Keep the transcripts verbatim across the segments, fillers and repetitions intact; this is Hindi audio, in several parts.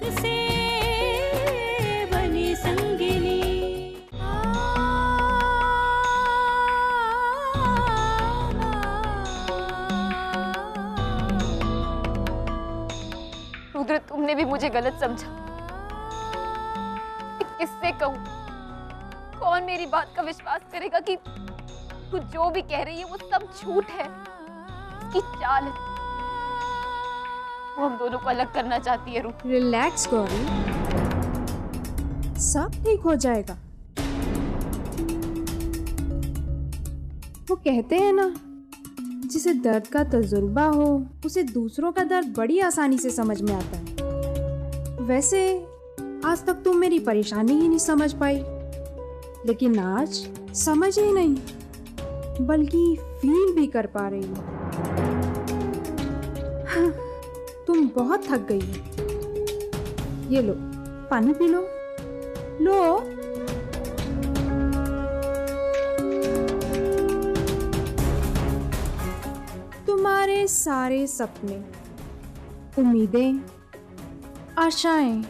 से बनी संगिनी। रुद्र, तुमने भी मुझे गलत समझा। किससे कहूं? कौन मेरी बात का विश्वास करेगा कि तू जो भी कह रही है वो सब झूठ है, इसकी चाल है। वो हम दोनों को अलग करना चाहती है। रू, रिलैक्स गौरी, सब ठीक हो जाएगा। वो कहते हैं ना, जिसे दर्द का तजुर्बा हो उसे दूसरों का दर्द बड़ी आसानी से समझ में आता है। वैसे आज तक तुम मेरी परेशानी ही नहीं समझ पाई, लेकिन आज समझ ही नहीं बल्कि फील भी कर पा रही हो। तुम बहुत थक गई हो। ये लो, पानी पी लो। लो। तुम्हारे सारे सपने, उम्मीदें, आशाएं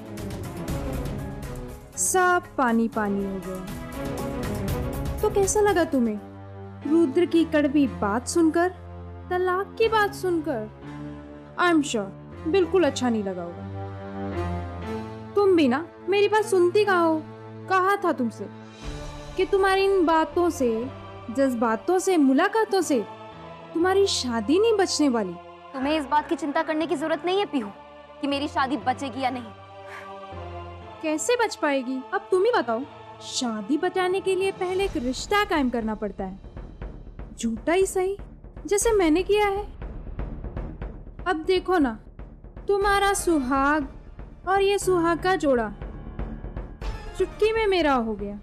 सब पानी पानी हो गए। तो कैसा लगा तुम्हें रुद्र की कड़वी बात सुनकर, तलाक की बात सुनकर? आई एम श्योर बिल्कुल अच्छा नहीं लगा होगा। तुम भी ना मेरी बात सुनती कहाँ हो? कहा था तुमसे कि तुम्हारी इन बातों से, जज्बातों से, मुलाकातों से तुम्हारी शादी नहीं बचने वाली। तुम्हें इस बात की चिंता करने की जरूरत नहीं है पीहू कि मेरी शादी बचेगी या नहीं। कैसे बच पाएगी? अब तुम ही बताओ। शादी बचाने के लिए पहले एक रिश्ता कायम करना पड़ता है, झूठा ही सही, जैसे मैंने किया है। अब देखो ना, तुम्हारा सुहाग और ये सुहाग का जोड़ा चुटकी में मेरा हो गया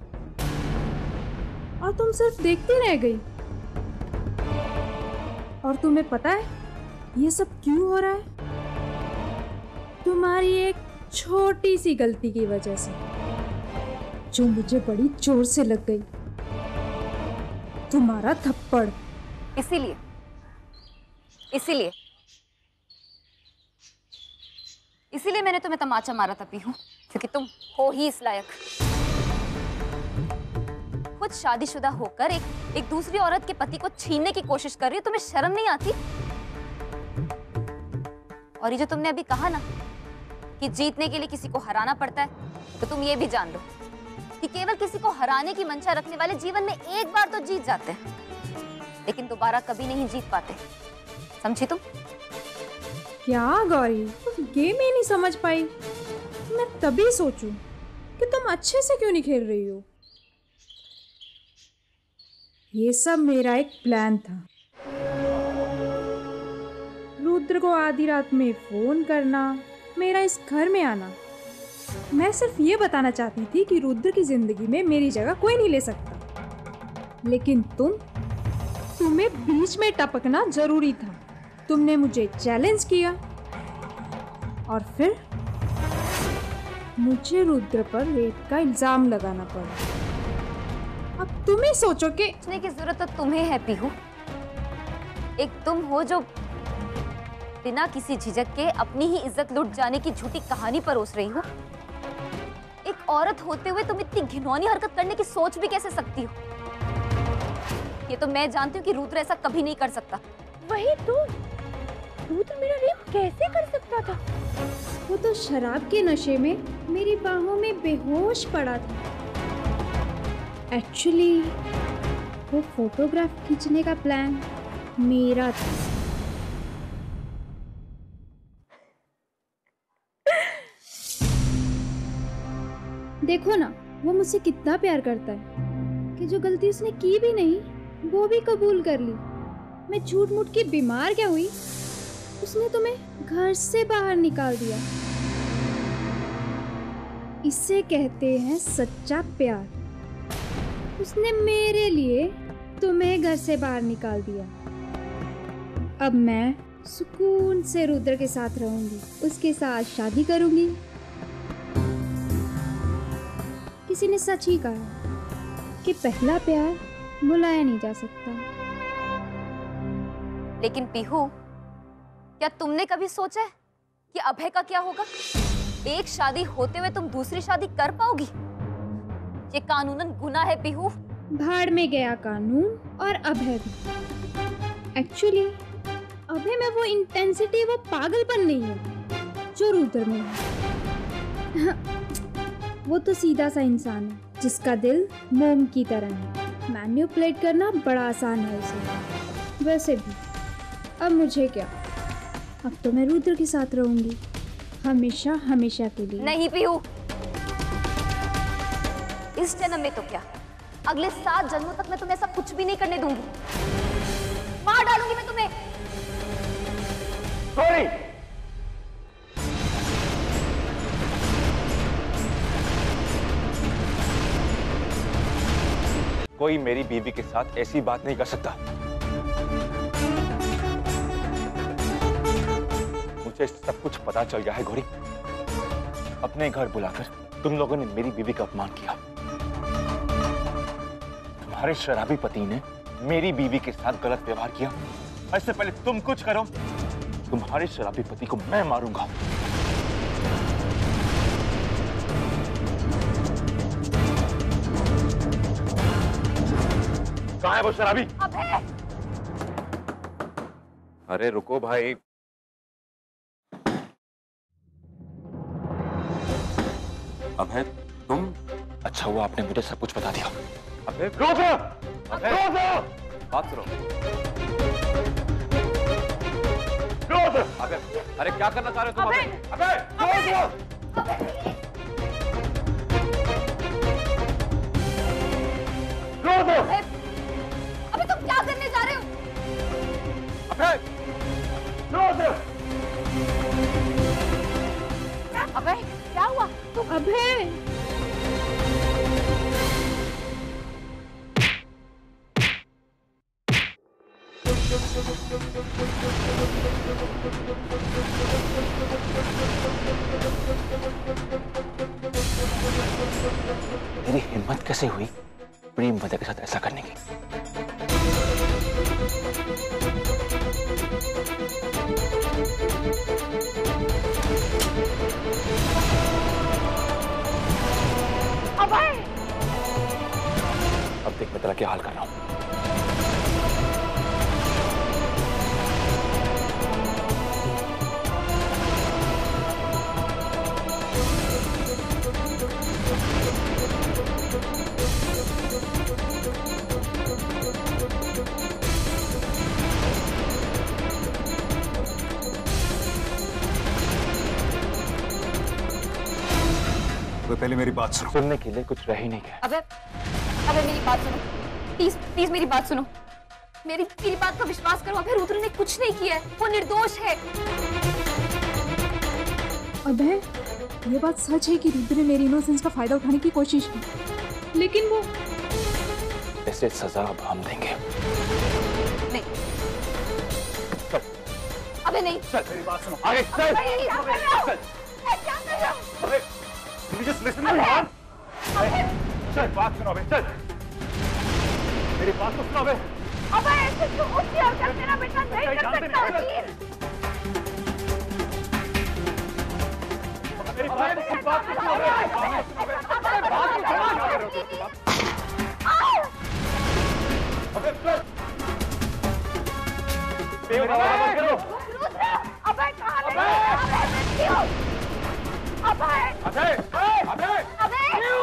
और तुम सिर्फ देखती रह गई। और तुम्हें पता है ये सब क्यों हो रहा है? तुम्हारी एक छोटी सी गलती की वजह से, जो मुझे बड़ी जोर से लग गई। तुम्हारा थप्पड़। इसीलिए इसीलिए इसीलिए मैंने तुम्हें तमाचा मारा था पीहू, क्योंकि तुम हो ही इस लायक। खुद शादीशुदा होकर एक एक दूसरी औरत के पति को छीनने की कोशिश कर रही हो। तुम्हें शर्म नहीं आती? और ये जो तुमने अभी कहा ना कि जीतने के लिए किसी को हराना पड़ता है, तो तुम ये भी जान लो कि केवल किसी को हराने की मंशा रखने वाले जीवन में एक बार तो जीत जाते हैं, लेकिन दोबारा कभी नहीं जीत पाते। समझी तुम? क्या गौरी, तुम गेम ही नहीं समझ पाई? मैं तभी सोचूं कि तुम अच्छे से क्यों नहीं खेल रही हो। ये सब मेरा एक प्लान था। रुद्र को आधी रात में फोन करना, मेरा इस घर में आना। मैं सिर्फ ये बताना चाहती थी कि रुद्र की जिंदगी में मेरी जगह कोई नहीं ले सकता, लेकिन तुम तुम्हें बीच में टपकना जरूरी था। तुमने मुझे चैलेंज किया और फिर मुझे रुद्र पर रेप का इल्जाम लगाना पड़ा। अब तुम ही सोचो कि सोचने की जरूरत तो तुम्हें है पीहू। एक तुम हो जो बिना किसी झिझक के अपनी ही इज्जत लुट जाने की झूठी कहानी परोस रही हो। एक औरत होते हुए तुम इतनी घिनौनी हरकत करने की सोच भी कैसे सकती हो? ये तो मैं जानती हूँ कि रुद्र ऐसा कभी नहीं कर सकता। वही तो, रुद्र मेरा रेप कैसे कर सकता था? वो तो शराब के नशे में मेरी बाहों में बेहोश पड़ा था। एक्चुअली वो फोटोग्राफ खींचने का प्लान मेरा था। देखो ना, वो मुझसे कितना प्यार करता है कि जो गलती उसने की भी नहीं वो भी कबूल कर ली। मैं झूठ मूठ की बीमार क्या हुई? उसने तुम्हें घर से बाहर निकाल दिया। इसे कहते हैं सच्चा प्यार। उसने मेरे लिए तुम्हें घर से बाहर निकाल दिया। अब मैं सुकून से रुद्र के साथ रहूंगी, उसके साथ शादी करूंगी। किसी ने सच ही कहा कि पहला प्यार भुलाया नहीं जा सकता। लेकिन पीहू, क्या तुमने कभी सोचा है कि अभय का क्या होगा? एक शादी होते हुए तुम दूसरी शादी कर पाओगी? ये कानूनन गुनाह है पीहू। भाड़ में गया कानून और अभय भी। एक्चुअली अभय में वो इंटेंसिटी, वो पागलपन नहीं है जो रुद्र में है। वो तो सीधा सा इंसान है जिसका दिल मोम की तरह है। मैन्युपुलेट करना बड़ा आसान है उसे। वैसे भी अब मुझे क्या, अब तो मैं रुद्र के साथ रहूंगी हमेशा हमेशा के लिए। नहीं पीहू, इस जन्म में तो क्या, अगले सात जन्मों तक मैं तुम्हें ऐसा कुछ भी नहीं करने दूंगी। मार डालूंगी मैं तुम्हें। सॉरी। कोई मेरी बीवी के साथ ऐसी बात नहीं कर सकता। मुझे सब कुछ पता चल गया है गौरी। अपने घर बुलाकर तुम लोगों ने मेरी बीवी का अपमान किया। तुम्हारे शराबी पति ने मेरी बीवी के साथ गलत व्यवहार किया। इससे पहले तुम कुछ करो, तुम्हारे शराबी पति को मैं मारूंगा। कहाँ है वो शराबी? अबे! अरे रुको भाई। अभय तुम? अच्छा हुआ आपने मुझे सब कुछ बता दिया। अबे रोज रोज बात सुनो। रोज अबे अरे क्या करना चाह रहे हो तुम? अबे अबे रोज रोज अबे तुम क्या करने जा रहे हो? अबे रोज अबे क्या हुआ? तुम अभय तेरी हिम्मत कैसे हुई प्रेम वदा के साथ ऐसा करने की? अभय! अब देख मैं तेरा क्या हाल कर रहा हूं। तो पहले मेरी बात सुनो। सुनने के लिए कुछ रह ही नहीं गया। अबे अबे मेरी बात सुनो, प्लीज प्लीज मेरी बात सुनो। मेरी मेरी बात का विश्वास करो। अभय रुद्र ने कुछ नहीं किया है, वो निर्दोष है। अभय ये बात सच है कि रुद्र ने मेरी इनोसेंस का फायदा उठाने की कोशिश की, लेकिन वो ऐसे सजा अब हम देंगे। नहीं अबे नहीं। चल मेरी बात सुनो। आगे चल। अबे ये क्या कर रहे हो? ये क्या कर रहे हो? अबे just listen to me यार। चल बात सुनो अबे, चल मेरी बात तो सुनो अबे। अबे ऐसे क्यों उसकी हरकत मेरा बेटा नहीं कर सकता? मेरी बात तो सुन, बात तो सुनो अबे। अबे बात तो सुनो। अबे चल। बेवकूफ करो। अबे कहाँ ले गए? अबे अबे अबे अबे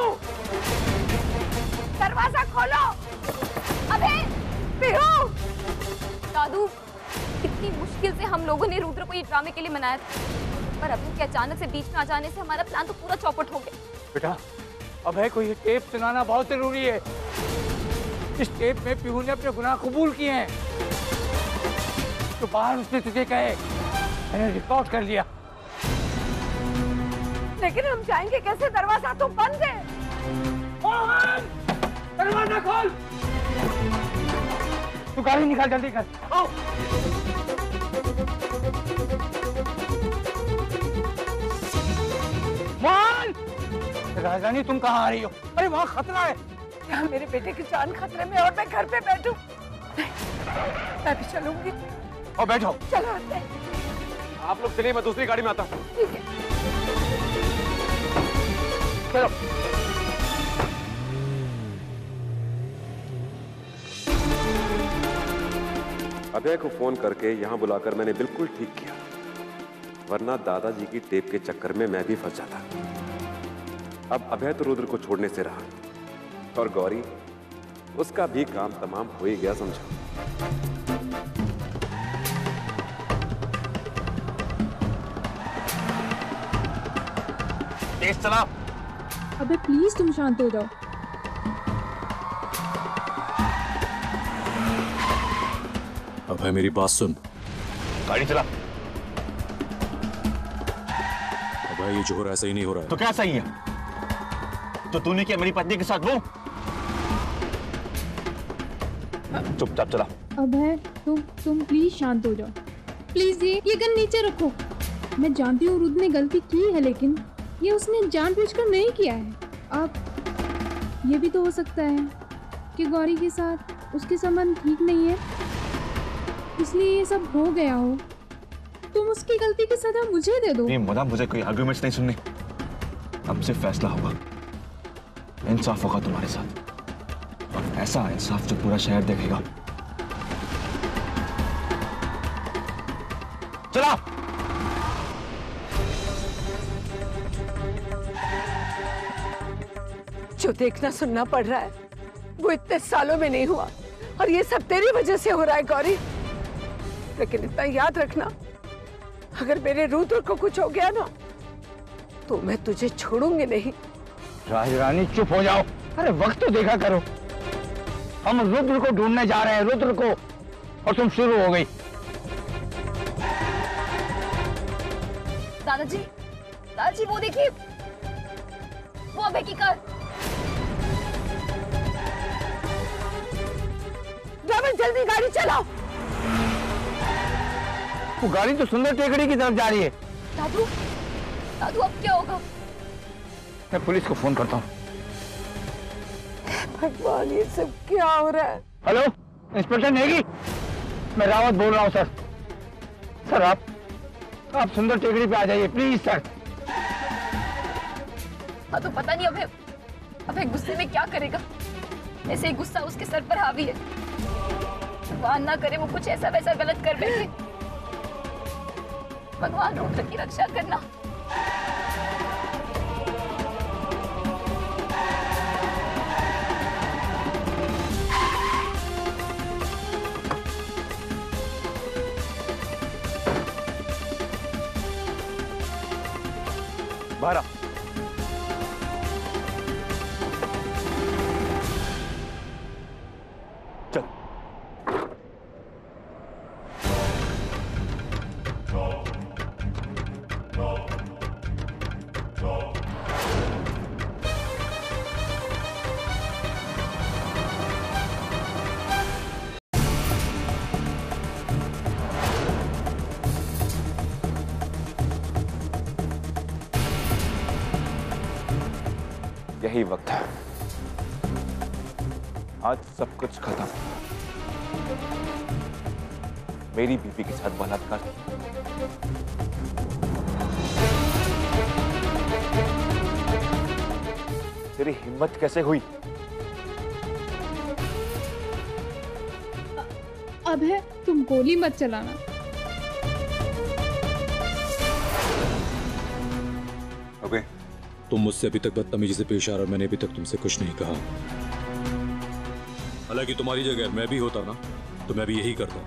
दरवाजा खोलो। अबे पीहू! दादू, कितनी मुश्किल से हम लोगों ने रुद्र को ये ड्रामे के लिए मनाया था, पर अभी के अचानक से बीच में आ जाने से हमारा प्लान तो पूरा चौपट हो गया। बेटा अभय को ये टेप सुनाना बहुत जरूरी है। इस टेप में पीहू ने अपने गुनाह कबूल किए हैं। तो बाहर उसने तुझे कहे, मैंने रिकॉर्ड कर लिया। लेकिन हम जाएंगे कैसे? दरवाजा तो बंद है। मोहन, दरवाजा खोल। तू गाड़ी निकाल, जल्दी कर। आओ। मोहन, राजरानी तुम कहाँ आ रही हो? अरे वहाँ खतरा है। यहाँ मेरे बेटे की जान खतरे में और मैं घर पे बैठूं? मैं भी चलूंगी। और बैठो। चलो आते हैं। आप लोग चलिए, मैं दूसरी गाड़ी में आता हूँ। ठीक है। चलो। अभय को फोन करके यहाँ बुलाकर मैंने बिल्कुल ठीक किया, वरना दादाजी की टेप के चक्कर में मैं भी फंस जाता। अब अभय तो रुद्र को छोड़ने से रहा, और गौरी, उसका भी काम तमाम हो ही गया समझो। तेज चला। अबे प्लीज तुम शांत हो जाओ। अभय मेरी बात सुन। गाड़ी चला। अभय ये जो हो रहा है सही नहीं हो रहा है। तो क्या सही है? जो तूने किया मेरी पत्नी के साथ वो? चुपचाप चला। अभय तुम तुम प्लीज शांत हो जाओ। प्लीज ये ये गन नीचे रखो। मैं जानती हूँ रुद्र ने गलती की है, लेकिन ये उसने जानबूझकर नहीं किया है। अब ये भी तो हो सकता है कि गौरी के साथ उसके संबंध ठीक नहीं है, इसलिए ये सब हो गया हो। तुम उसकी गलती की सजा मुझे दे दो। नहीं मदा, मुझे कोई आर्गुमेंट्स नहीं सुनने। अब से फैसला होगा, इंसाफ होगा तुम्हारे साथ, और ऐसा इंसाफ जो पूरा शहर देखेगा। चला। जो देखना सुनना पड़ रहा है वो इतने सालों में नहीं हुआ, और ये सब तेरी वजह से हो रहा है गौरी। लेकिन इतना याद रखना, अगर मेरे रुद्र को कुछ हो गया ना तो मैं तुझे छोड़ूंगी नहीं। राजरानी चुप हो जाओ। अरे वक्त तो देखा करो, हम रुद्र को ढूंढने जा रहे हैं, रुद्र को, और तुम शुरू हो गई। दादाजी, दादाजी वो देखिए, वो अभय की कार। रावण जल्दी गाड़ी चलाओ। वो गाड़ी तो सुंदर टेकड़ी की तरफ जा रही है। दादू, दादू अब क्या होगा? मैं पुलिस को फोन करता हूँ। भगवान, ये सब क्या हो रहा है? हेलो, इंस्पेक्टर नेगी, मैं रावत बोल रहा हूँ सर। सर आप आप सुंदर टेकड़ी पे आ जाइए प्लीज सर। हाँ तो पता नहीं अभय अभय गुस्से में क्या करेगा। ऐसे ही गुस्सा उसके सर पर हावी है। भगवान ना करे वो कुछ ऐसा वैसा गलत कर बैठे। भगवान रुद्र की रक्षा करना। बाहर आ। चल। यही वक्त है, आज सब कुछ खत्म। मेरी बीवी के साथ बलात्कार किया, तेरी हिम्मत कैसे हुई? अभय तुम गोली मत चलाना। अबे तुम मुझसे अभी तक बदतमीजी से पेश आ रहे हो, मैंने अभी तक तुमसे कुछ नहीं कहा। हालांकि तुम्हारी जगह मैं भी होता ना तो मैं भी यही करता।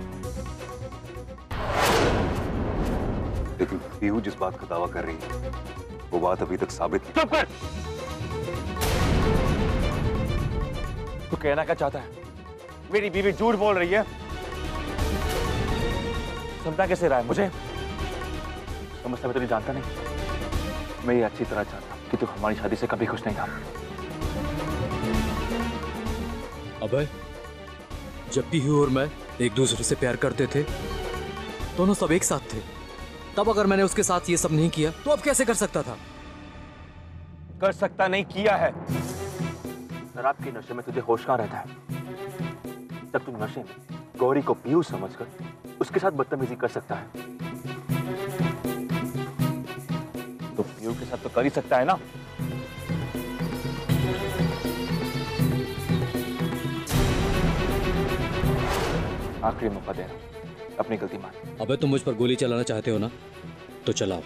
लेकिन पीहू जिस बात का दावा कर रही है वो बात अभी तक साबित नहीं। चुप कर। तू कहना क्या चाहता है? मेरी बीवी झूठ बोल रही है। समझा कैसे रहा है मुझे? समझता मैं तो नहीं जानता नहीं। मैं ये अच्छी तरह जानता हूं कि तू हमारी शादी से कभी खुश नहीं था। अभय, जब पीहू और मैं एक दूसरे से प्यार करते थे दोनों सब एक साथ थे, तब अगर मैंने उसके साथ ये सब नहीं किया तो अब कैसे कर सकता था? कर सकता नहीं, किया है। शराब के नशे में तुझे होश कहां रहता है? जब तू नशे में गौरी को पीहू समझकर उसके साथ बदतमीजी कर सकता है तो पीहू के साथ तो कर ही सकता है ना। आखिरी मौका दे रहा हूं, अपनी गलती मान। अबे तुम मुझ पर गोली चलाना चाहते हो ना, तो चलाओ।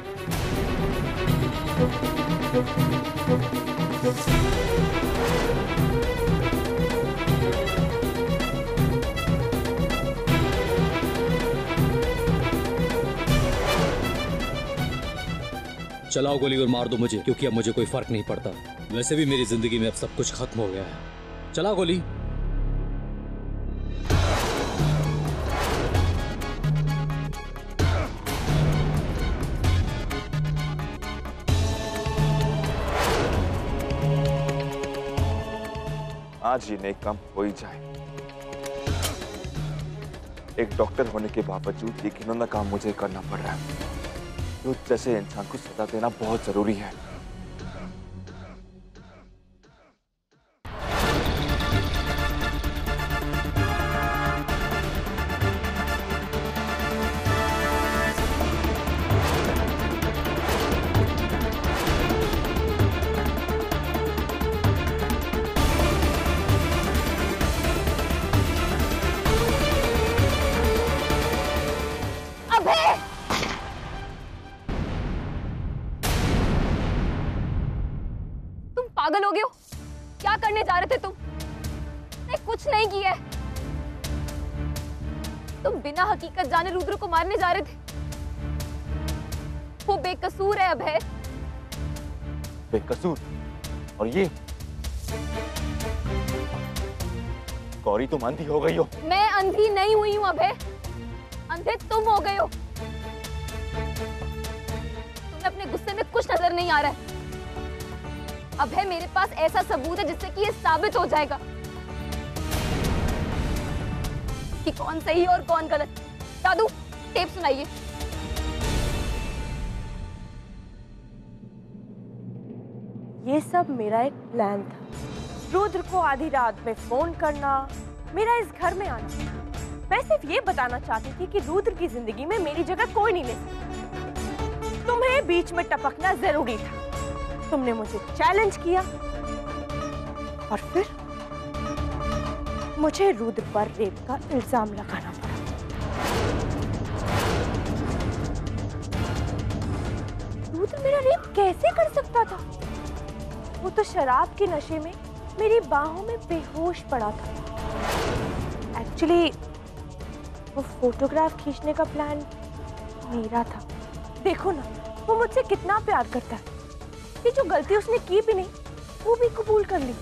चलाओ गोली और मार दो मुझे, क्योंकि अब मुझे कोई फर्क नहीं पड़ता। वैसे भी मेरी जिंदगी में अब सब कुछ खत्म हो गया है। चलाओ गोली। आज ये नेक काम हो ही जाए। एक डॉक्टर होने के बावजूद ये घिनौना काम मुझे करना पड़ रहा है। तो जैसे इंसान को सजा देना बहुत जरूरी है। पागल हो गए हो? क्या करने जा रहे थे तुम? मैं कुछ नहीं किया है। तुम बिना हकीकत जाने रुद्र को मारने जा रहे थे। वो बेकसूर है अभय। बेकसूर? और ये गौरी, तुम अंधी हो गई हो। मैं अंधी नहीं हुई हूँ अभय, अंधे तुम हो गए हो। तुम्हें अपने गुस्से में कुछ नजर नहीं आ रहा है। अभय, मेरे पास ऐसा सबूत है जिससे कि ये साबित हो जाएगा कि कौन सही और कौन गलत। दादू, टेप सुनाइए। ये सब मेरा एक प्लान था। रुद्र को आधी रात में फोन करना, मेरा इस घर में आना। मैं सिर्फ ये बताना चाहती थी कि रुद्र की जिंदगी में मेरी जगह कोई नहीं ले सकता। तुम्हें बीच में टपकना जरूरी था। तुमने मुझे चैलेंज किया और फिर मुझे रुद्र पर रेप का इल्जाम लगाना पड़ा। रुद्र मेरा रेप कैसे कर सकता था? वो तो शराब के नशे में मेरी बाहों में बेहोश पड़ा था। एक्चुअली वो फोटोग्राफ खींचने का प्लान मेरा था। देखो ना, वो मुझसे कितना प्यार करता है। ये जो गलती उसने की भी नहीं, वो भी कबूल कर ली।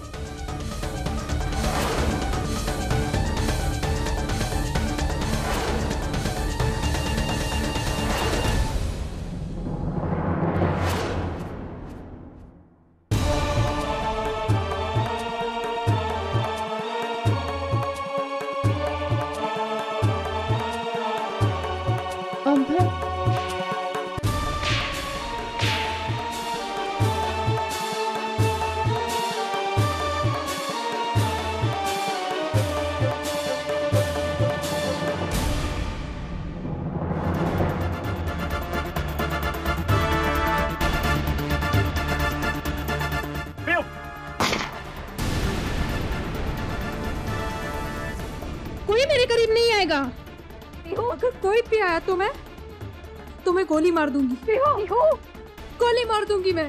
कोई मेरे करीब नहीं आएगा। अगर कोई भी आया तो मैं तुम्हें गोली मार दूंगी। गोली मार दूंगी मैं।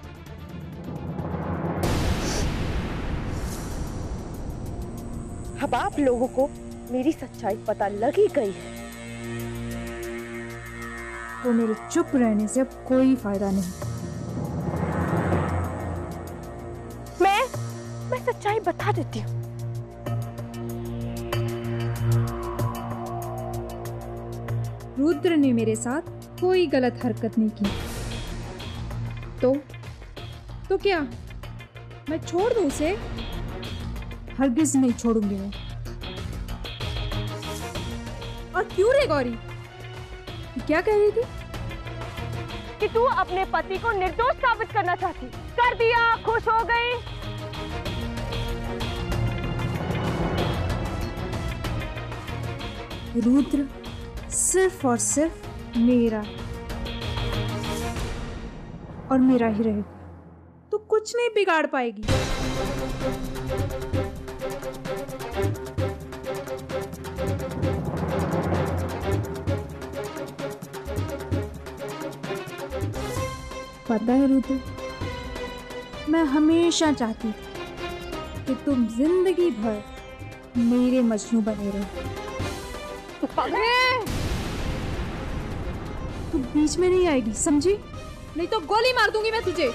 अब आप लोगों को मेरी सच्चाई पता लग ही गई है। तो मेरे चुप रहने से अब कोई फायदा नहीं। मैं मैं सच्चाई बता देती हूँ। रुद्र ने मेरे साथ कोई गलत हरकत नहीं की। तो तो क्या मैं छोड़ दूं उसे? हरगिज नहीं छोड़ूंगी मैं। और क्यों रे गौरी, क्या कह रही थी? कि तू अपने पति को निर्दोष साबित करना चाहती। कर दिया, खुश हो गई। रुद्र सिर्फ और सिर्फ मेरा और मेरा ही रहेगा, तो कुछ नहीं बिगाड़ पाएगी। पता है रुद्र, मैं हमेशा चाहती थी कि तुम जिंदगी भर मेरे मजनू बने रहो। तू बीच में नहीं आएगी, समझी? नहीं तो गोली मार दूंगी मैं तुझे।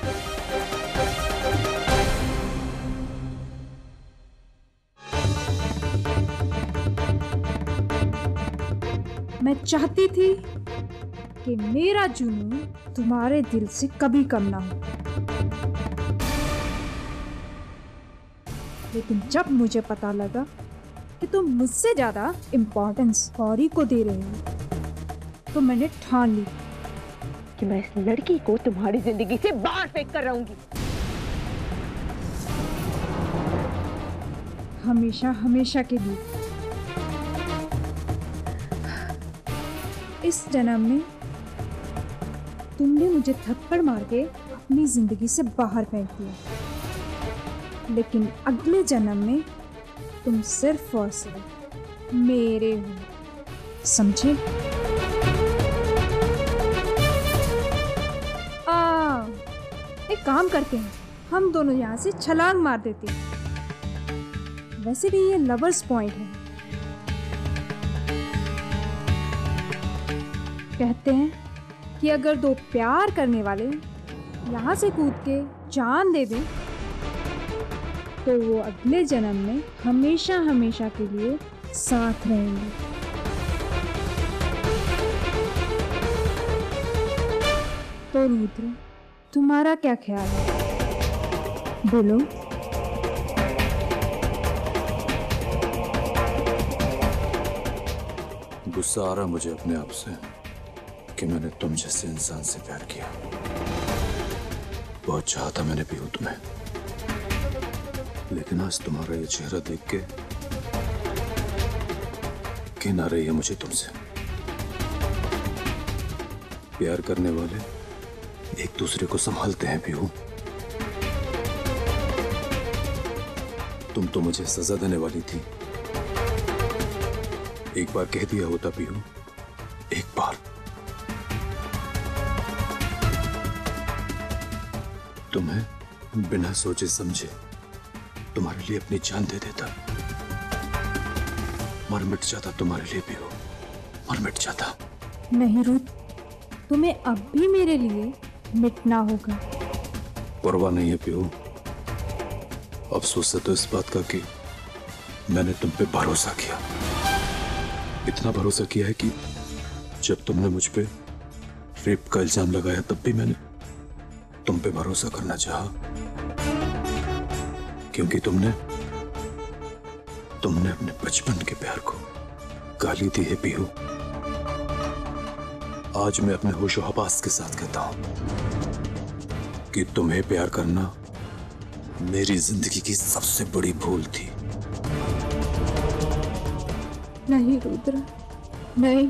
मैं चाहती थी कि मेरा जुनून तुम्हारे दिल से कभी कम ना हो, लेकिन जब मुझे पता लगा कि तुम मुझसे ज्यादा इम्पोर्टेंस गौरी को दे रहे हो, तो मैंने ठान ली कि मैं इस लड़की को तुम्हारी जिंदगी से बाहर फेंक कर रहूंगी। हमेशा हमेशा के लिए। इस जन्म में तुमने मुझे थप्पड़ मार के अपनी जिंदगी से बाहर फेंक दिया, लेकिन अगले जन्म में तुम सिर्फ और सिर्फ मेरे हो, समझे? आ, एक काम करते हैं, हम दोनों यहाँ से छलांग मार देते हैं। वैसे भी ये लवर्स पॉइंट है। कहते हैं कि अगर दो प्यार करने वाले यहाँ से कूद के जान दे दें, तो वो अगले जन्म में हमेशा हमेशा के लिए साथ रहेंगे। तो रुद्र, तुम्हारा क्या ख्याल है? बोलो। गुस्सा आ रहा मुझे अपने आप से कि मैंने तुम जैसे इंसान से प्यार किया। बहुत चाहता मैंने भी हूं तुम्हें, लेकिन आज तुम्हारा ये चेहरा देख के घिन आ रही है मुझे तुमसे। प्यार करने वाले एक दूसरे को संभालते हैं पीहू। तुम तो मुझे सजा देने वाली थी। एक बार कह दिया होता पीहू, एक बार। तुम्हें बिना सोचे समझे तुम्हारे लिए अपनी जान दे देता, मर मिट जाता तुम्हारे लिए पीहू, मर मिट जाता। नहीं रुद्र, तुम्हें अब भी मेरे लिए मिटना होगा। परवाह नहीं है पीहू। अफसोस है तो इस बात का कि मैंने तुम पे भरोसा किया। इतना भरोसा किया है कि जब तुमने मुझ पे रेप का इल्जाम लगाया, तब भी मैंने तुम पे भरोसा करना चाहा, क्योंकि तुमने तुमने अपने बचपन के प्यार को गाली दी है पीहू। आज मैं अपने होशो हवास के साथ कहता हूं कि तुम्हें प्यार करना मेरी जिंदगी की सबसे बड़ी भूल थी। नहीं रुद्र, नहीं।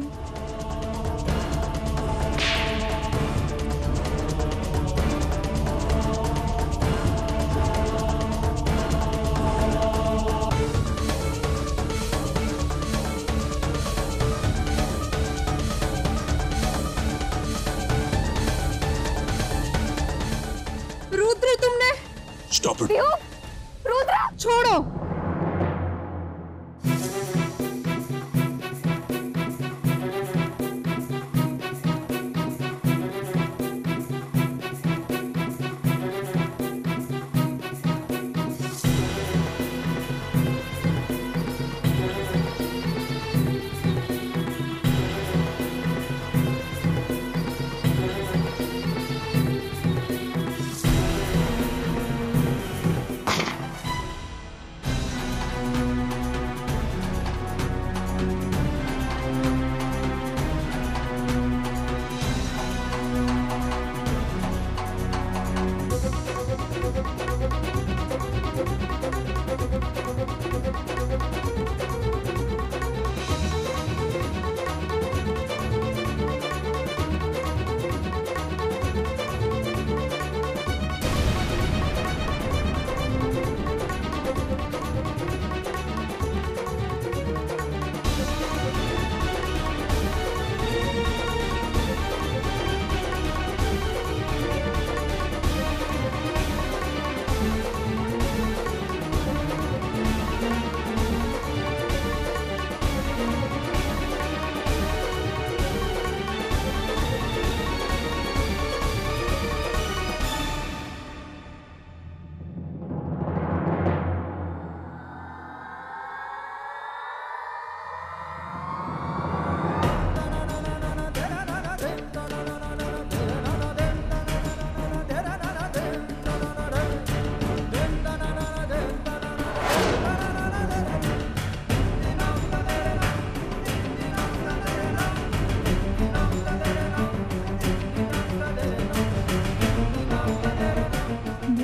रुद्र, तुमने स्टॉप इट। रुद्र, छोड़ो।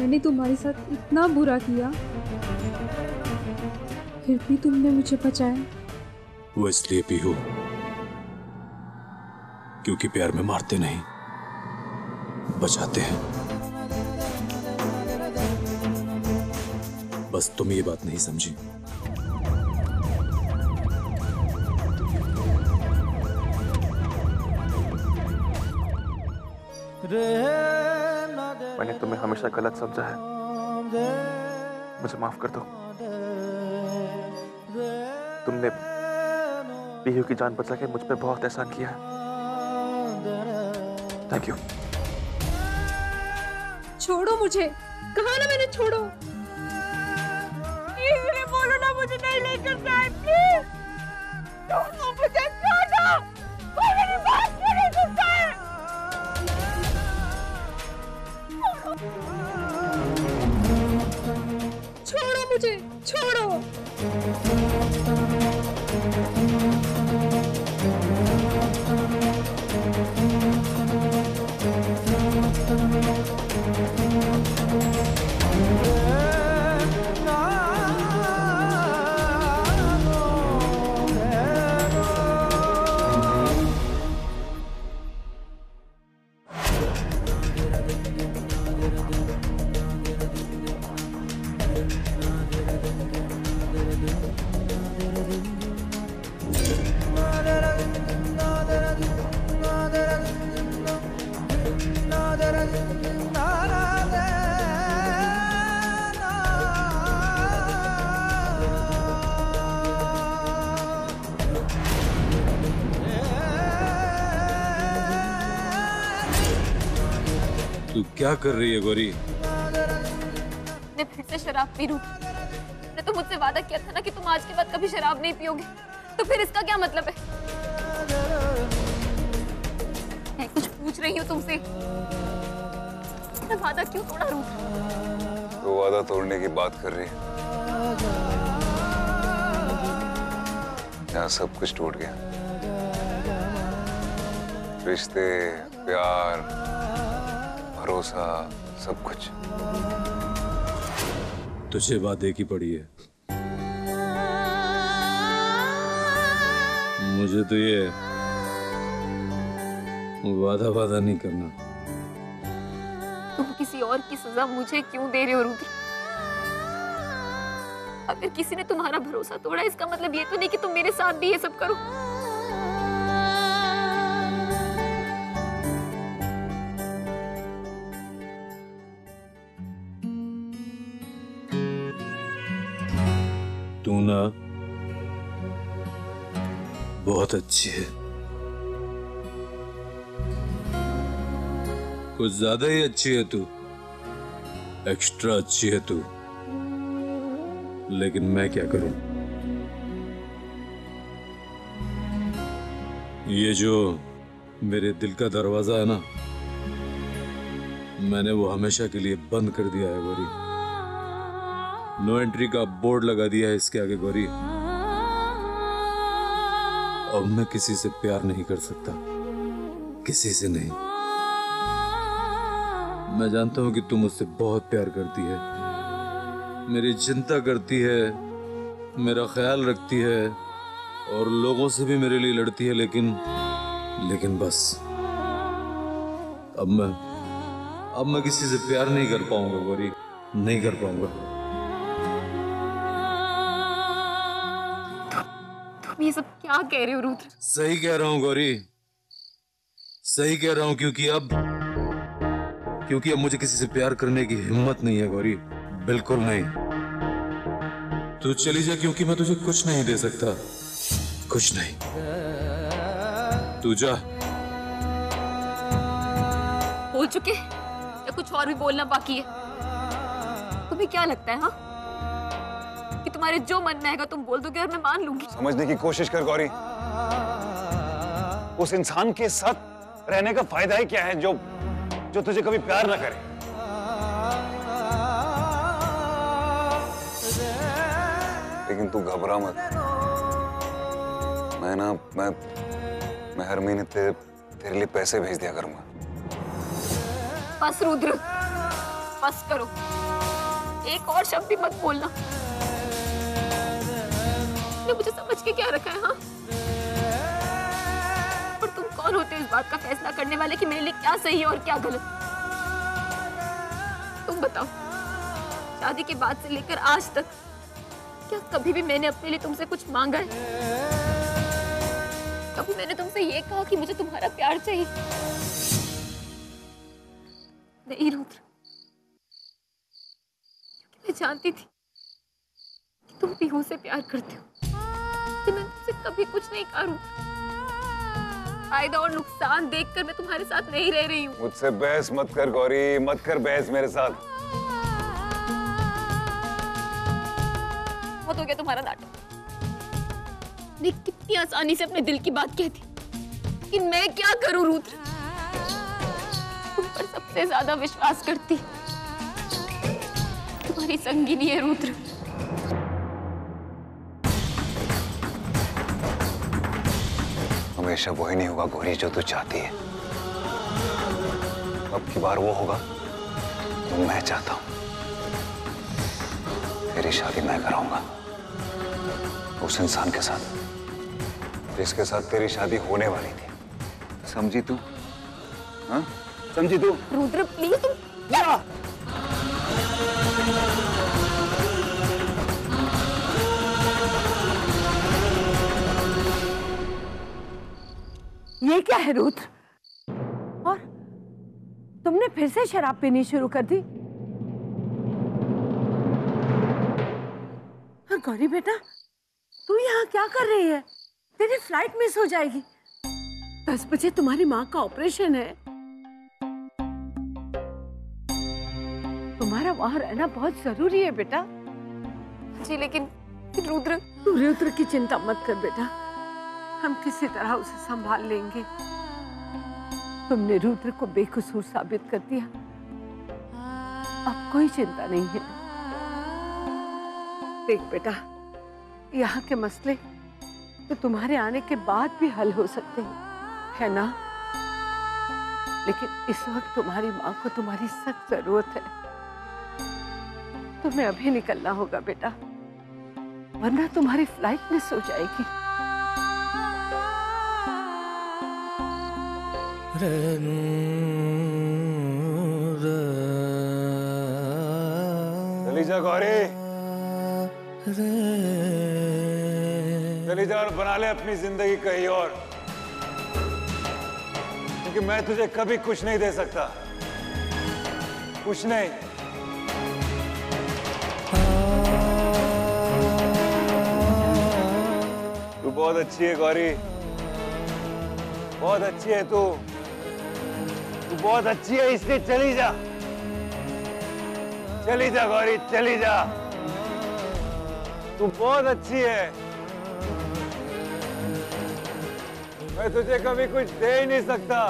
मैंने तुम्हारे साथ इतना बुरा किया, फिर भी तुमने मुझे बचाया। वो इसलिए भी हूं क्योंकि प्यार में मारते नहीं, बचाते हैं। बस तुम ये बात नहीं समझी। मैंने तुम्हें हमेशा गलत समझा है, मुझे माफ कर दो। तुमने पीहू की जान बचा के मुझ पे बहुत एहसान किया है। Thank you. छोड़ो मुझे, कहा ना मैंने छोड़ो। ये बोलो ना मुझे नहीं लेकर जाए प्लीज। छोड़ो मुझे, छोड़ो। कोई मेरी बात क्यों नहीं सुनता है? छोड़ो मुझे, छोड़ो। तू क्या कर रही है गौरी? मैं फिर से शराब पी लूं। तुमने तो मुझसे वादा किया था ना कि तुम आज के बाद कभी शराब नहीं पियोगे, तो फिर इसका क्या मतलब है? मैं कुछ पूछ रही हूँ तुमसे, मैं वादा क्यों तोड़ा रुद्र? तो वादा तोड़ने की बात कर रही है। यहाँ सब कुछ टूट गया, रिश्ते, प्यार, भरोसा, सब कुछ। तुझे वादे की पड़ी है, मुझे तो ये वादा वादा नहीं करना। तुम किसी और की सजा मुझे क्यों दे रहे हो रुद्र? अगर किसी ने तुम्हारा भरोसा तोड़ा, इसका मतलब ये तो नहीं कि तुम मेरे साथ भी ये सब करो। तू ना बहुत अच्छी है, कुछ ज्यादा ही अच्छी है तू, एक्स्ट्रा अच्छी है तू। लेकिन मैं क्या करूं? ये जो मेरे दिल का दरवाजा है ना, मैंने वो हमेशा के लिए बंद कर दिया है गौरी। नो एंट्री का बोर्ड लगा दिया है इसके आगे गौरी। अब मैं किसी से प्यार नहीं कर सकता, किसी से नहीं। मैं जानता हूं कि तुम मुझसे बहुत प्यार करती है, मेरी चिंता करती है, मेरा ख्याल रखती है और लोगों से भी मेरे लिए लड़ती है, लेकिन लेकिन बस अब मैं अब मैं किसी से प्यार नहीं कर पाऊंगा गौरी, नहीं कर पाऊंगा। तुम ये सब क्या कह रहे हो रुद्र? सही कह रहा हूं गौरी, सही कह रहा हूं, क्योंकि अब क्योंकि अब मुझे किसी से प्यार करने की हिम्मत नहीं है गौरी, बिल्कुल नहीं। तू चली जा, क्योंकि मैं तुझे कुछ नहीं दे सकता, कुछ नहीं। तू जा। बोल चुके या कुछ और भी बोलना बाकी है? तुम्हें क्या लगता है हाँ कि तुम्हारे जो मन में आएगा तुम बोल दोगे और मैं मान लूंगी? समझने की कोशिश कर गौरी, उस इंसान के साथ रहने का फायदा ही क्या है जो जो तुझे कभी प्यार ना करे। लेकिन तू घबरा मत, मैं ना मैं मैं हर महीने तेरे तेरे लिए पैसे भेज दिया करूंगा। बस रुद्र, बस करो, एक और शब्द भी मत बोलना। तुमने मुझे समझ के क्या रखा है? हाँ, और तुम कौन होते हो इस बात का फैसला करने वाले कि मेरे लिए क्या सही है और क्या गलत? तुम बताओ, शादी के बाद से लेकर आज तक क्या कभी भी मैंने अपने लिए तुमसे कुछ मांगा है? कभी मैंने तुमसे ये कहा कि मुझे तुम्हारा प्यार चाहिए? नहीं रुद्र, क्योंकि मैं जानती थी कि तुम पीहू से प्यार करते हो, कि मैं तुमसे कभी कुछ नहीं करूं। फायदा और नुकसान देखकर मैं तुम्हारे साथ नहीं रह रही हूँ। मुझसे बहस मत कर गौरी, मत कर बहस मेरे साथ। बहुत हो गया तुम्हारा नाटक। मैं कितनी आसानी से अपने दिल की बात कहती, कि मैं क्या करूं रुद्र? तुम पर सबसे ज्यादा विश्वास करती तुम्हारी संगिनी है रुद्र। हमेशा वही नहीं होगा गौरी जो तू चाहती है। अब की बार वो होगा जो मैं चाहता हूं। तेरी शादी मैं कराऊंगा उस इंसान के साथ जिसके साथ तेरी शादी होने वाली थी। समझी तू? हाँ, समझी तू? रुद्र प्लीज तुम क्या? ये क्या है रुद्र? और तुमने फिर से शराब पीनी शुरू कर दी? और गौरी बेटा, तू यहाँ क्या कर रही है? तेरी फ्लाइट मिस हो जाएगी। दस बजे तुम्हारी माँ का ऑपरेशन है। तुम्हारा वहां रहना बहुत जरूरी है बेटा। जी लेकिन रुद्र। तू रुद्र की चिंता मत कर बेटा, हम किसी तरह उसे संभाल लेंगे। तुमने रुद्र को बेकसूर साबित कर दिया, अब कोई चिंता नहीं है। देख बेटा, यहाँ के मसले तो तुम्हारे आने के बाद भी हल हो सकते हैं, है ना? लेकिन इस वक्त तुम्हारी माँ को तुम्हारी सख्त जरूरत है। तुम्हें अभी निकलना होगा बेटा, वरना तुम्हारी फ्लाइट मिस हो जाएगी। चली जा गौरी, चली जा और बना ले अपनी जिंदगी कहीं और, क्योंकि मैं तुझे कभी कुछ नहीं दे सकता, कुछ नहीं। तू बहुत अच्छी है गौरी, बहुत अच्छी है तू, तू बहुत अच्छी है, इसलिए चली जा, चली जा गौरी, चली जा। तू बहुत अच्छी है, मैं तुझे कभी कुछ दे ही नहीं सकता।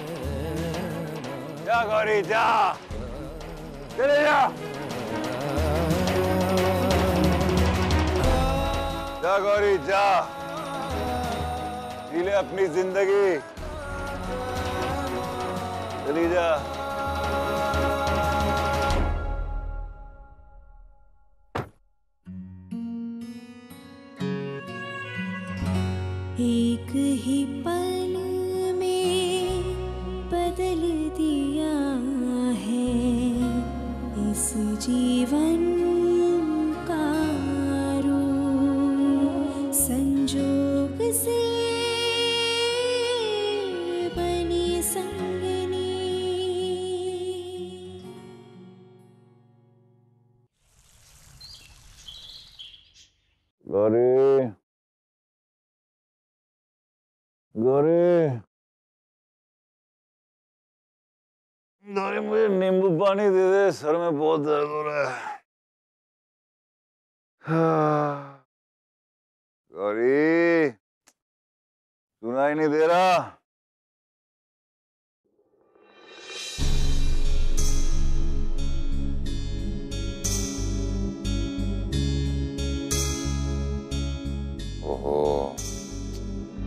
जा गौरी जा, चले जा, जा गौरी जा, जी ले अपनी जिंदगी, चली जा। एक ही पल में बदल दिया है इस जीवन का रूप, संजोग से बनी संगनी। गौरी, गौरी, गौरी मुझे नींबू पानी दे दे, सर में बहुत दर्द हो रहा है। हाँ। गौरी, सुनाई नहीं दे रहा? ओहो,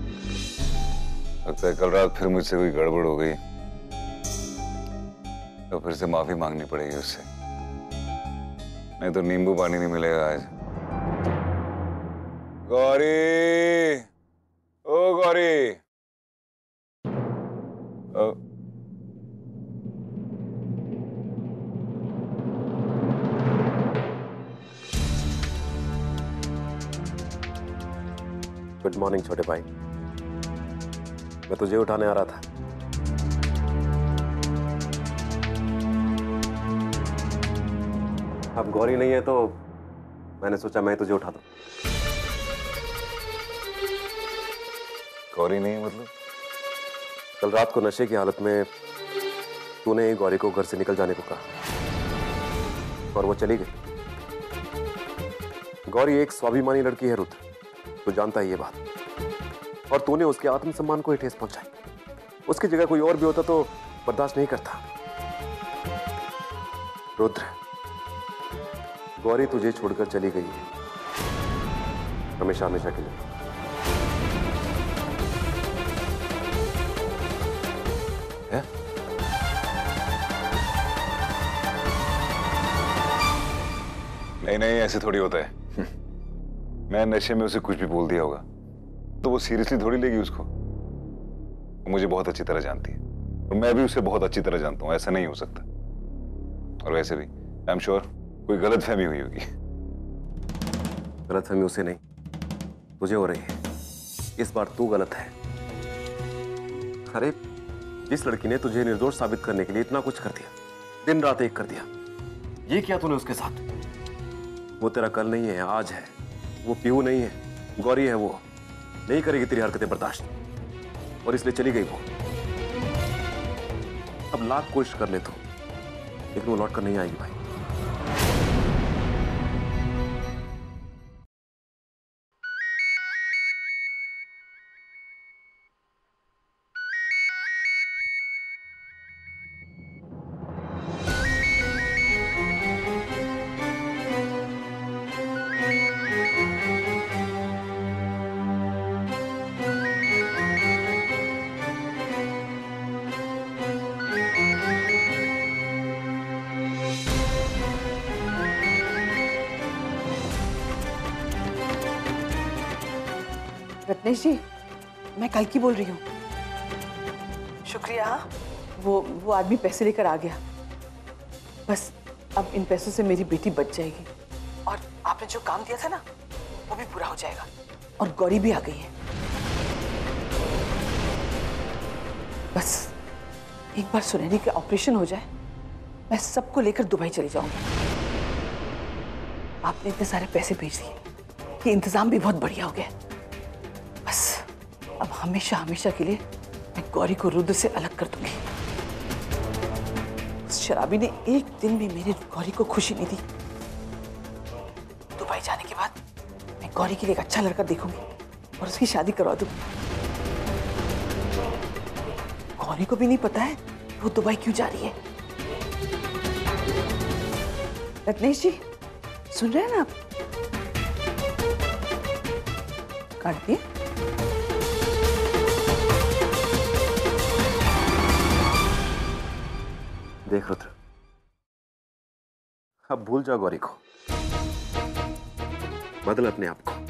लगता है कल रात फिर मुझसे कोई गड़बड़ हो गई। तो फिर से माफी मांगनी पड़ेगी उससे, नहीं तो नींबू पानी नहीं मिलेगा आज। गौरी, ओ गौरी, ओ गुड मॉर्निंग छोटे भाई, मैं तुझे उठाने आ रहा था। अब गौरी नहीं है तो मैंने सोचा मैं तुझे उठा दूं। गौरी नहीं है मतलब? कल रात को नशे की हालत में तूने ही गौरी को घर से निकल जाने को कहा और वो चली गई। गौरी एक स्वाभिमानी लड़की है रुद्र, तू जानता है ये बात, और तूने उसके आत्मसम्मान को ही ठेस पहुंचाई। उसकी जगह कोई और भी होता तो बर्दाश्त नहीं करता। रुद्र, गौरी तुझे छोड़कर चली गई है, हमेशा हमेशा के लिए। है? नहीं नहीं, ऐसे थोड़ी होता है। मैं नशे में उसे कुछ भी बोल दिया होगा तो वो सीरियसली थोड़ी लेगी उसको। वो मुझे बहुत अच्छी तरह जानती है और मैं भी उसे बहुत अच्छी तरह जानता हूँ, ऐसा नहीं हो सकता। और वैसे भी आई एम श्योर कोई गलतफहमी हुई होगी। गलतफहमी उसे नहीं, तुझे हो रही है। इस बार तू गलत है। अरे जिस लड़की ने तुझे निर्दोष साबित करने के लिए इतना कुछ कर दिया, दिन रात एक कर दिया, ये किया तूने उसके साथ। वो तेरा कल नहीं है, आज है। वो पीहू नहीं है, गौरी है। वो नहीं करेगी तेरी हरकतें बर्दाश्त, और इसलिए चली गई वो। अब लाख कोशिश कर ले तो, लेकिन वो लौट कर नहीं आएगी भाई। रत्नेश जी, मैं कल की बोल रही हूँ। शुक्रिया, वो वो आदमी पैसे लेकर आ गया। बस अब इन पैसों से मेरी बेटी बच जाएगी, और आपने जो काम दिया था ना वो भी पूरा हो जाएगा, और गौरी भी आ गई है। बस एक बार सुनहरी का ऑपरेशन हो जाए, मैं सबको लेकर दुबई चली जाऊंगी। आपने इतने सारे पैसे भेज दिए, ये इंतजाम भी बहुत बढ़िया हो गया। बस अब हमेशा हमेशा के लिए मैं गौरी को रुद्र से अलग कर दूंगी। उस शराबी ने एक दिन भी मेरी गौरी को खुशी नहीं दी। दुबई जाने के बाद मैं गौरी के लिए एक अच्छा लड़का देखूंगी और उसकी शादी करवा दूंगी। गौरी को भी नहीं पता है वो दुबई क्यों जा रही है। रत्नेश जी, सुन रहे हैं ना आप? काट दिए। देख रुद्र, अब भूल जाओ गौरी को, बदल अपने आप को।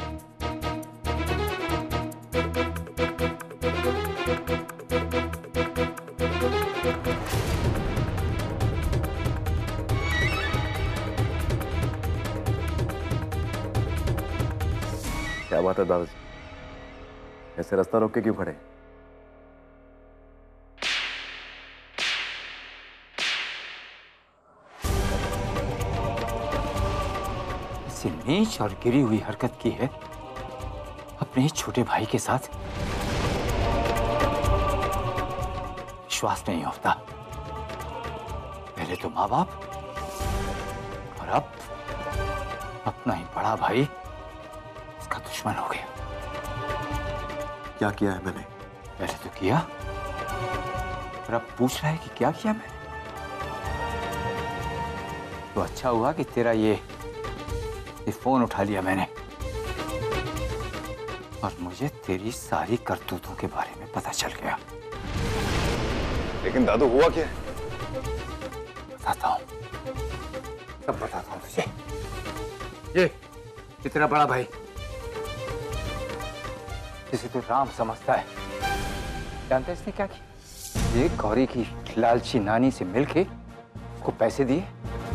क्या बात है दादाजी, ऐसे रास्ता रोक के क्यों खड़े? नीच और गिरी हुई हरकत की है अपने छोटे भाई के साथ। विश्वास नहीं होता। पहले तो माँ बाप, और अब अपना ही बड़ा भाई इसका दुश्मन हो गया। क्या किया है मैंने? पहले तो किया, और अब पूछ रहा है कि क्या किया मैंने। तो अच्छा हुआ कि तेरा ये ये फोन उठा लिया मैंने, और मुझे तेरी सारी करतूतों के बारे में पता चल गया। लेकिन दादू हुआ क्या? बताता हूँ, सब बताता हूँ तुझे। ये ये तेरा बड़ा भाई, जिसे तू राम समझता है, जानता है इसने क्या किया? ये गौरी की लालची नानी से मिलके उसको पैसे दिए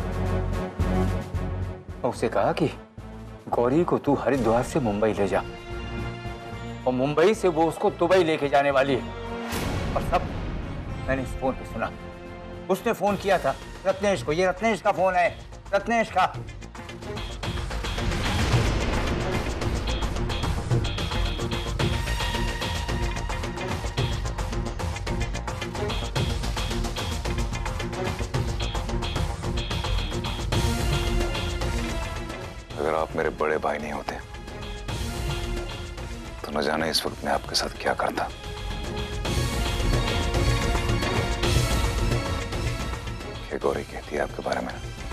और उसे कहा कि गौरी को तू हरिद्वार से मुंबई ले जा, और मुंबई से वो उसको दुबई लेके जाने वाली है। और सब मैंने इस फोन पे सुना। उसने फोन किया था रत्नेश को, ये रत्नेश का फोन है, रत्नेश का। अगर आप मेरे बड़े भाई नहीं होते तो न जाने इस वक्त मैं आपके साथ क्या करता। ये गौरी कहती है आपके बारे में,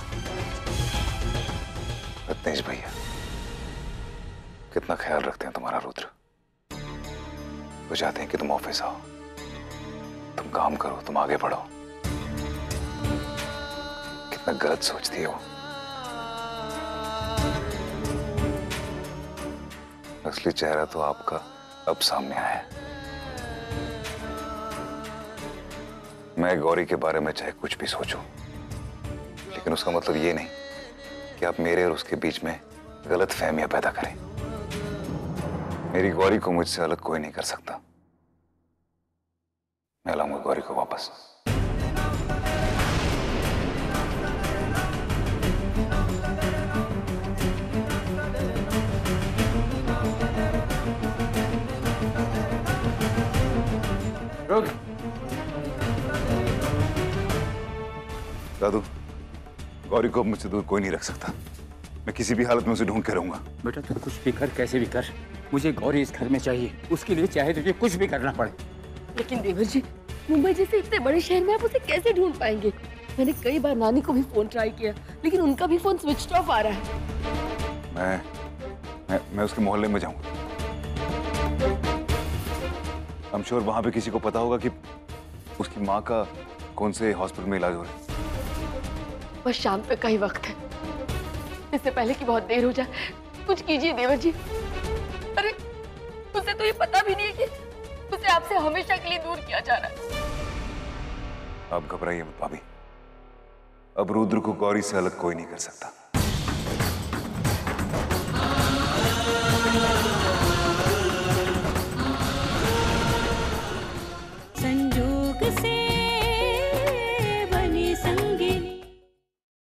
रत्नेश भैया कितना ख्याल रखते हैं तुम्हारा रुद्र। वो चाहते हैं कि तुम ऑफिस आओ, तुम काम करो, तुम आगे बढ़ो। कितना गलत सोचती है वो। असली चेहरा तो आपका अब सामने आया है। मैं गौरी के बारे में चाहे कुछ भी सोचूं, लेकिन उसका मतलब ये नहीं कि आप मेरे और उसके बीच में गलत फहमियां पैदा करें। मेरी गौरी को मुझसे अलग कोई नहीं कर सकता। मैं लाऊंगा गौरी को वापस। दादू, गौरी को अब मुझसे दूर कोई नहीं रख सकता। मैं किसी भी हालत में उसे ढूंढ के रहूंगा। बेटा तू कुछ भी कर, कैसे भी कर, मुझे गौरी इस घर में चाहिए। उसके लिए चाहे तुझे कुछ भी करना पड़े। लेकिन देवर जी, मुंबई जैसे इतने बड़े शहर में आप उसे कैसे ढूंढ पाएंगे? मैंने कई बार नानी को भी फोन ट्राई किया, लेकिन उनका भी फोन स्विच ऑफ आ रहा है। मैं मैं, मैं उसके मोहल्ले में जाऊंगा। I'm sure वहां पे किसी को पता होगा कि उसकी माँ का कौन से हॉस्पिटल में इलाज हो रहा है। बस शाम तक का ही वक्त है, इससे पहले कि बहुत देर हो जाए। कुछ कीजिए देवर जी। अरे उसे तो ये पता भी नहीं है कि उसे आपसे हमेशा के लिए दूर किया जा रहा है। आप घबराइए मत भाभी, अब रुद्र को गौरी से अलग कोई नहीं कर सकता।